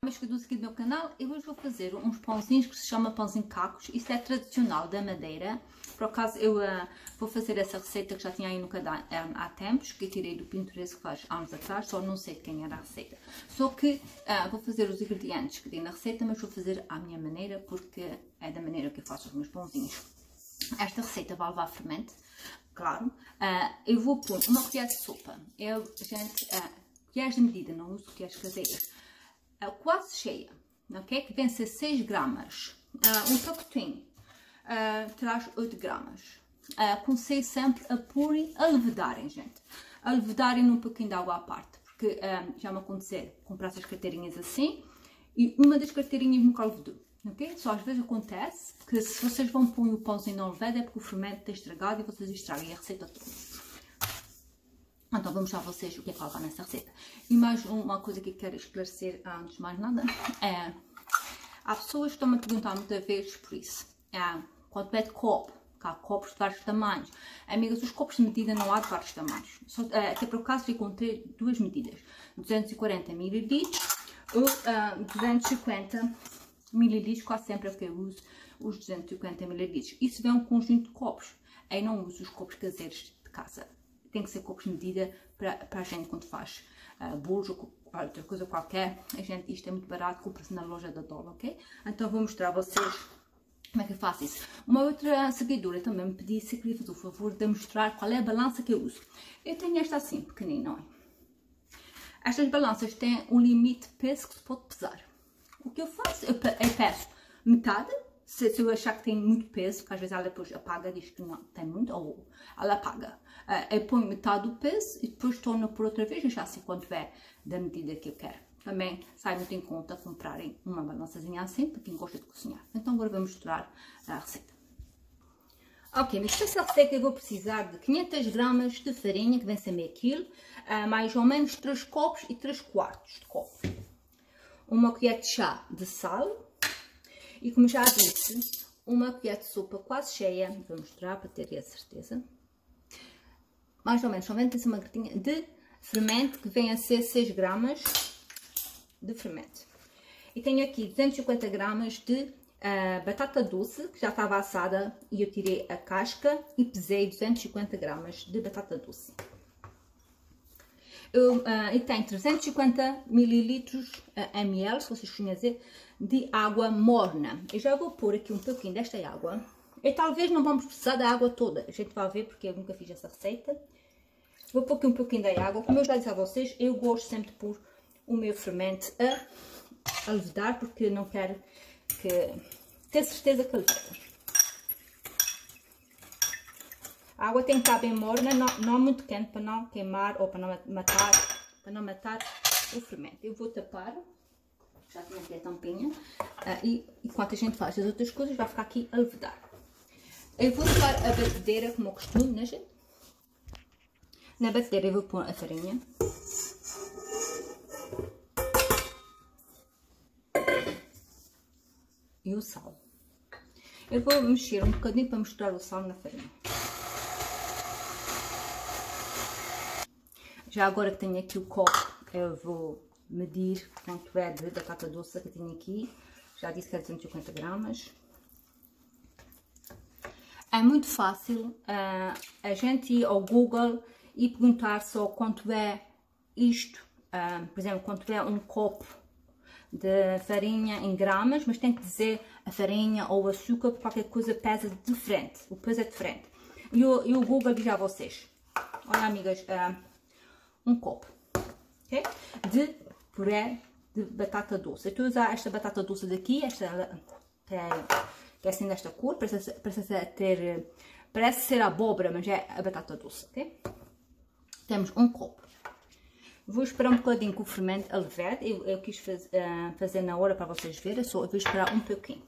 Inscritos aqui do meu canal, eu hoje vou fazer uns pãozinhos que se chama pãozinho cacos. Isso é tradicional da Madeira. Por acaso eu vou fazer essa receita que já tinha aí no canal há tempos, que eu tirei do Pinterest que faz anos atrás, só não sei de quem era a receita. Só que vou fazer os ingredientes que tem na receita, mas vou fazer à minha maneira, porque é da maneira que eu faço os meus pãozinhos. Esta receita vai levar fermento, claro. Eu vou pôr uma colher de sopa. Colheres de medida, não uso colheres caseiras. Quase cheia, ok? Que vem ser 6 gramas. Um pacotinho traz 8 gramas. Aconselho sempre a pôrem, a levedarem, gente. A levedarem num pouquinho de água à parte, porque já me aconteceu comprar essas carteirinhas assim e uma das carteirinhas nunca levedou, ok? Só às vezes acontece que se vocês vão pôr o pãozinho não leveda é porque o fermento está estragado e vocês estragam a receita toda. Então vou mostrar a vocês o que é que vai nessa receita. E mais uma coisa que eu quero esclarecer antes de mais nada é... Há pessoas que estão-me a perguntar muitas vezes por isso. Quanto é de copo? Que há copos de vários tamanhos. Amigas, os copos de medida não há de vários tamanhos. Até por acaso eu encontrei duas medidas. 240 ml ou 250 ml. Quase sempre é o que eu uso os 250 ml. Isso vem um conjunto de copos. Eu não uso os copos caseiros de casa. Tem que ser copos de medida para a gente quando faz bolos ou outra coisa qualquer. Isto é muito barato, compra-se na loja da Dole, ok? Então vou mostrar a vocês como é que eu faço isso. Uma outra seguidora também me pediu se queria fazer o favor de mostrar qual é a balança que eu uso. Eu tenho esta assim, pequenina, não é? Estas balanças têm um limite de peso que se pode pesar. O que eu faço? Eu peço metade. Se eu achar que tem muito peso, porque às vezes ela depois apaga, diz que não tem muito, ou ela apaga. Eu ponho metade do peso e depois torno por outra vez, e já sei quanto é da medida que eu quero. Também sai muito em conta comprarem uma balançazinha assim, para quem gosta de cozinhar. Então agora vou mostrar a receita. Ok, mas para essa receita eu vou precisar de 500 gramas de farinha, que vem ser meio quilo, mais ou menos 3 copos e 3 quartos de copo. Uma colher de chá de sal. E como já disse, uma colher de sopa quase cheia, vou mostrar para ter a certeza, mais ou menos, somente uma gratinha de fermento, que vem a ser 6 gramas de fermento. E tenho aqui 250 gramas de batata doce, que já estava assada e eu tirei a casca e pesei 250 gramas de batata doce. E tenho 350 ml, se vocês conhecem, de água morna. Eu já vou pôr aqui um pouquinho desta água. E talvez não vamos precisar da água toda. A gente vai ver porque eu nunca fiz essa receita. Vou pôr aqui um pouquinho da água. Como eu já disse a vocês, eu gosto sempre de pôr o meu fermento a levedar, porque eu não quero ter certeza que leveda. A água tem que estar bem morna, não muito quente, para não queimar ou para não matar o fermento. Eu vou tapar, já tinha aqui a tampinha, e enquanto a gente faz as outras coisas, vai ficar aqui a levedar. Eu vou usar a batedeira, como eu costumo, né, gente? Na batedeira eu vou pôr a farinha. E o sal. Eu vou mexer um bocadinho para misturar o sal na farinha. Já agora que tenho aqui o copo, eu vou medir quanto é de batata doce que tenho aqui. Já disse que é 250 gramas. É muito fácil a gente ir ao Google e perguntar só quanto é isto. Por exemplo, quanto é um copo de farinha em gramas, mas tem que dizer a farinha ou o açúcar, qualquer coisa pesa diferente. O peso é diferente. E o Google diz a vocês. Olha, amigas, um copo, ok? De puré de batata doce. Eu estou a usar esta batata doce daqui, esta que é assim desta cor, parece ser abóbora, mas é a batata doce, ok? Temos um copo. Vou esperar um bocadinho que o fermento alevede. Eu quis fazer na hora para vocês verem, eu vou esperar um pouquinho.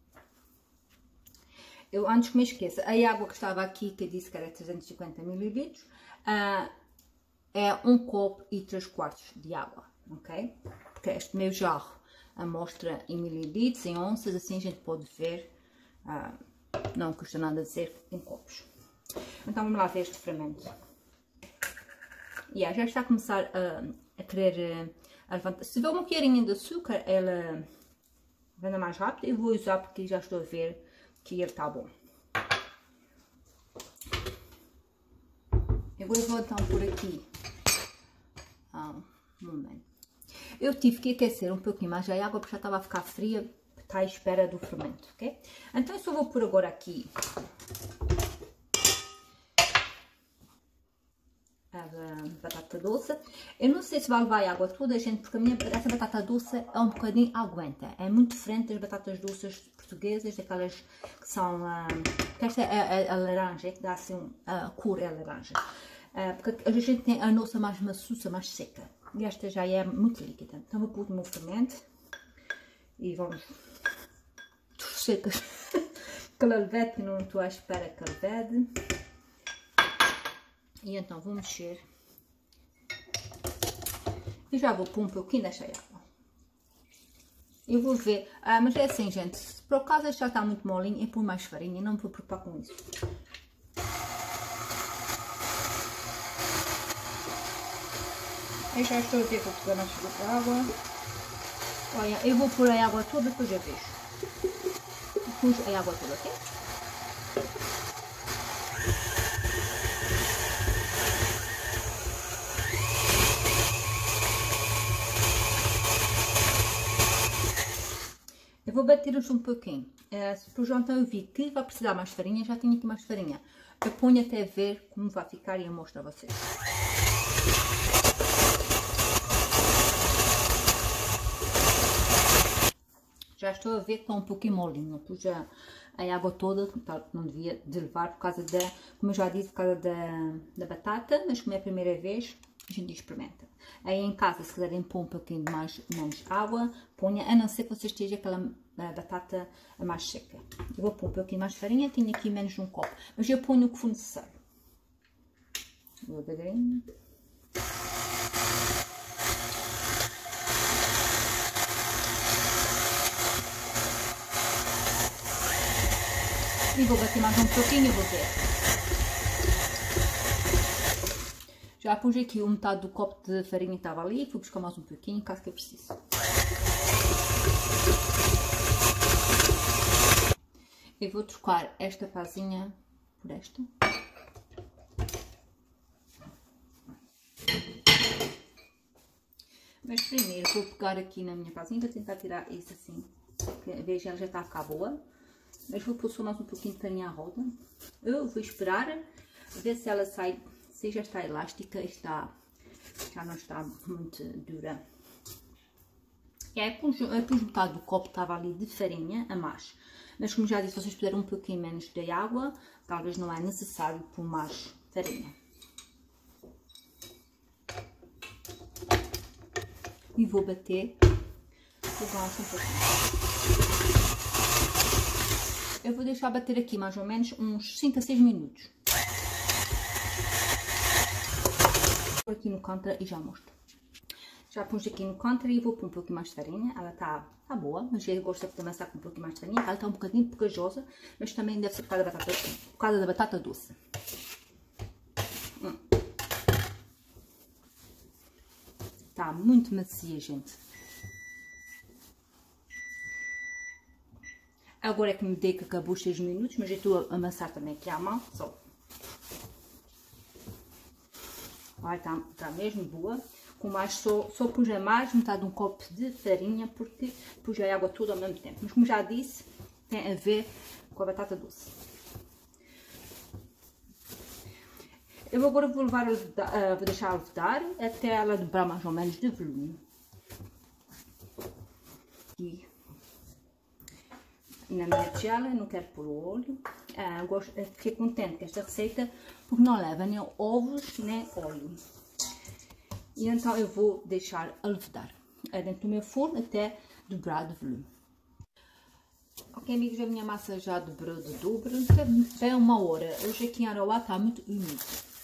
Eu, antes que me esqueça, a água que estava aqui, que eu disse que era 350 ml, é um copo e 3 quartos de água, ok? Porque este meu jarro mostra em mililitros, em onças, assim a gente pode ver, não custa nada dizer em copos. Então vamos lá ver este fermento. Já está a começar a querer Se tiver uma colherinha de açúcar, ela anda mais rápido. Eu vou usar porque já estou a ver que ele está bom. Agora vou então por aqui. Um momento. Eu tive que aquecer um pouquinho mais a água porque já estava a ficar fria. Está à espera do fermento, ok? Então eu só vou pôr agora aqui a batata doce. Eu não sei se vai levar a água toda, gente, porque essa batata doce é um bocadinho aguenta. É muito diferente das batatas doces portuguesas, daquelas que são... esta é a laranja, que dá assim a cor é laranja. Porque a gente tem a nossa mais maçuça, mais seca. E esta já é muito líquida. Então vou pôr o meu fermento e vamos torcer que ela levede, que não estou à espera que ela levede. E então vou mexer. E já vou pôr um pouquinho desta água. Eu vou ver, mas é assim, gente, se por acaso este já está muito molinho, eu ponho mais farinha, não me vou preocupar com isso. Eu já estou a ver que vou pegar mais água. Olha, eu vou pôr a água toda, depois eu vejo. Pus a água toda, ok? Eu vou bater isto um pouquinho. Depois então eu vi que vai precisar mais farinha, já tenho aqui mais farinha. Eu ponho até ver como vai ficar e eu mostro a vocês. Já estou a ver que está um pouquinho molinho. Pus a água toda, não devia de levar por causa da, como eu já disse, por causa da batata, mas como é a primeira vez, a gente experimenta. Aí em casa, se quiserem pôr um pouquinho de menos água, ponha, a não ser que vocês estejam aquela batata mais seca. Eu vou pôr um pouquinho mais de farinha, tenho aqui menos de um copo, mas eu ponho o que for necessário. Vou devagarinho. E vou bater mais um pouquinho e vou ver. Já pus aqui metade do copo de farinha que estava ali, vou buscar mais um pouquinho, caso que eu precise. Eu vou trocar esta pazinha por esta. Mas primeiro vou pegar aqui na minha pazinha, vou tentar tirar isso assim, porque veja, ela já está a ficar boa. Mas vou pôr só mais um pouquinho de farinha à roda. Eu vou esperar, ver se ela sai, se já está elástica, já não está muito dura. E aí pus metade do copo, estava ali de farinha a mais. Mas como já disse, vocês puderem um pouquinho menos de água, talvez não é necessário pôr mais farinha. E vou bater o gancho um pouquinho. Eu vou deixar bater aqui mais ou menos uns 5 a 6 minutos. Vou aqui no counter e já mostro. Já pus aqui no counter e vou pôr um pouquinho mais de farinha. Ela está boa, mas eu gosto de também estar com um pouquinho mais de farinha. Ela está um bocadinho pegajosa, mas também deve ser por causa da batata doce. Está muito macia, gente. Agora é que me dei que acabou os 6 minutos, mas eu estou a amassar também aqui à mão, só. Olha, está mesmo boa. Com mais, só pus a mais metade de um copo de farinha, porque pus a água toda ao mesmo tempo. Mas como já disse, tem a ver com a batata doce. Eu agora vou deixar levedar até ela dobrar mais ou menos de volume. E na minha tigela, não quero pôr o óleo. Fiquei contente com esta receita porque não leva nem ovos nem óleo. E então eu vou deixar a levedar dentro do meu forno até dobrar de volume. Ok, amigos, a minha massa já dobrou de dobro, bem 1 hora. Hoje aqui em Aroá está muito úmido.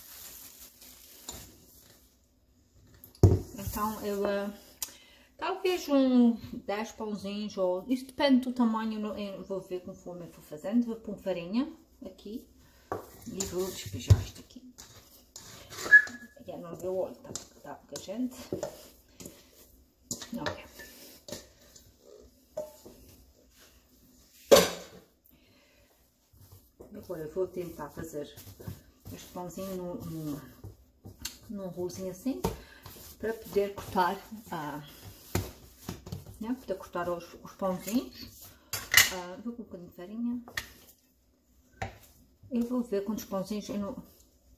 Então eu talvez 10 pãozinhos, ou isso depende do tamanho, eu vou ver conforme eu for fazendo. Vou pôr farinha aqui e vou despejar isto aqui. Já não deu óleo, está pouca gente. Ok. Agora eu vou tentar fazer este pãozinho num rolozinho assim, para poder cortar, né? Poder cortar os pãozinhos. Vou com um bocadinho de farinha. E vou ver quantos pãozinhos eu não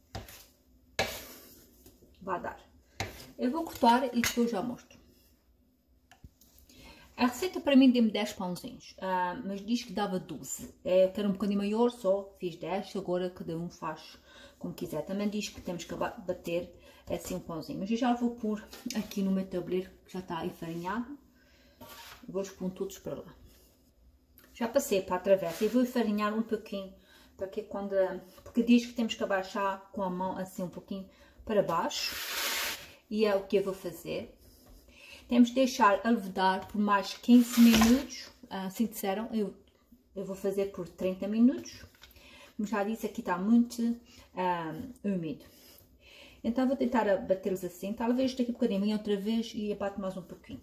vai dar. Eu vou cortar e depois já mostro. A receita para mim deu-me 10 pãozinhos, mas diz que dava 12. Eu quero um bocadinho maior, só fiz 10, agora cada um faz como quiser. Também diz que temos que bater assim um pãozinho, mas eu já vou pôr aqui no meu tabuleiro, que já está enfarinhado. Vou-os pôr todos para lá. Já passei para a travessa e vou enfarinhar um pouquinho, para que porque diz que temos que abaixar com a mão assim um pouquinho para baixo, e é o que eu vou fazer. Temos de deixar a levedar por mais 15 minutos, assim disseram, eu vou fazer por 30 minutos, como já disse, aqui está muito úmido. Então vou tentar batê-los assim, talvez daqui a bocadinho venha outra vez e abato mais um pouquinho.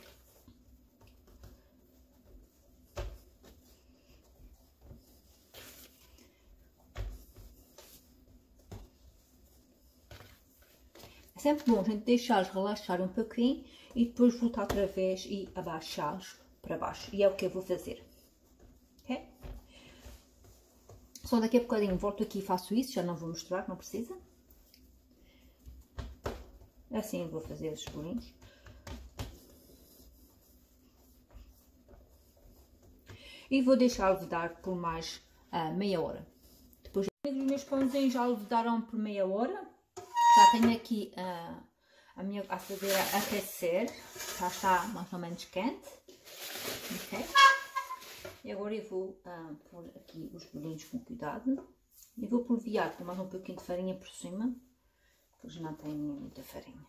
É sempre bom a gente deixá-los relaxar um pouquinho e depois voltar outra vez e abaixá-los para baixo. E é o que eu vou fazer. Ok? Só daqui a bocadinho volto aqui e faço isso, já não vou mostrar, não precisa. Assim eu vou fazer esses bolinhos. E vou deixar levedar por mais meia hora. Depois os meus pãozinhos já levedaram por meia hora. Já tenho aqui a fazer aquecer, já está mais ou menos quente, ok? E agora eu vou pôr aqui os bolinhos com cuidado e vou polvilhar com mais um pouquinho de farinha por cima, porque eles não têm muita farinha.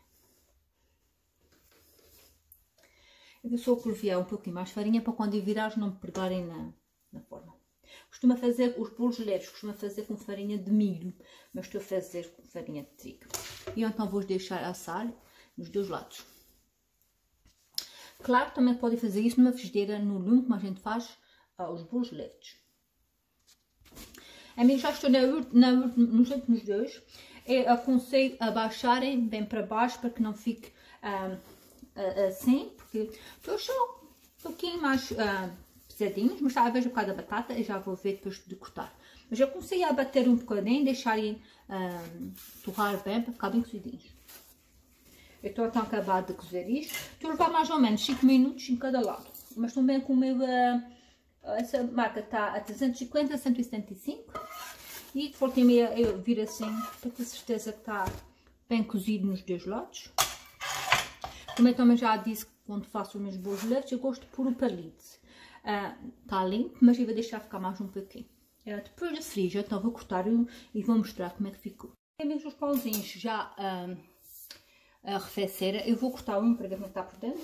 Eu vou só polvilhar um pouquinho mais farinha para quando eu virar não me pregarem na forma. Costuma fazer os bolos leves, costuma fazer com farinha de milho, mas estou a fazer com farinha de trigo. E então vou deixar assar nos dois lados. Claro, também podem fazer isso numa frigideira no lume, como a gente faz os bolos leves. Amigos, já estou nos últimos dois. Eu aconselho a baixarem bem para baixo para que não fique assim, porque eles são um pouquinho mais pesadinhos, mas já vejo um bocado da batata e já vou ver depois de cortar. Mas eu comecei a bater um bocadinho, deixarem torrar bem para ficar bem cozidinhos. Eu estou então a acabar de cozer isto. Estou a levar mais ou menos 5 minutos em cada lado. Mas também com o meu, essa marca está a 350, 175. E de volta e meia eu viro assim para ter certeza que está bem cozido nos dois lados. Como eu também já disse, quando faço os meus bolos leves, eu gosto de pôr o palito. Está limpo, mas eu vou deixar ficar mais um pouquinho. Depois de frio, então vou cortar e vou mostrar como é que ficou. Mesmo os pãozinhos já arrefeceram, eu vou cortar um para ver como está por dentro.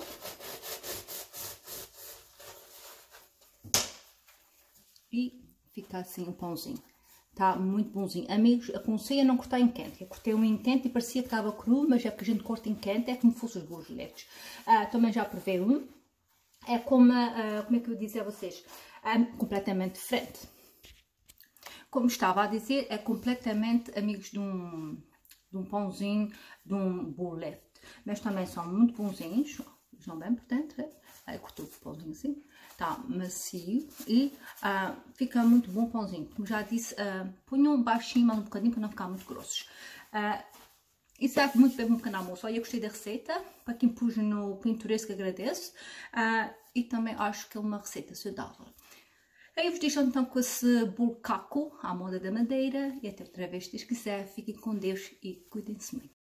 E fica assim o pãozinho. Está muito bonzinho. Amigos, aconselho a não cortar em quente. Eu cortei um em quente e parecia que estava cru, mas é porque a gente corta em quente, é como se fossem os bolos leves. Também já provei um. É como é que eu vou dizer a vocês? Completamente diferente. Como estava a dizer, é completamente, amigos, de um pãozinho, de um bolo leve. Mas também são muito bonzinhos. Estão bem por dentro. Cortou o pãozinho assim. Está macio e fica muito bom pãozinho. Como já disse, ponham baixinho mais um bocadinho para não ficar muito grossos. E serve muito bem para um pequeno almoço. Olha, eu gostei da receita. Para quem pus no Pinturesco, agradeço. E também acho que é uma receita saudável. Eu vos deixo então com esse bolo caco à moda da Madeira. E até outra vez, se Deus quiser. Fiquem com Deus e cuidem-se muito.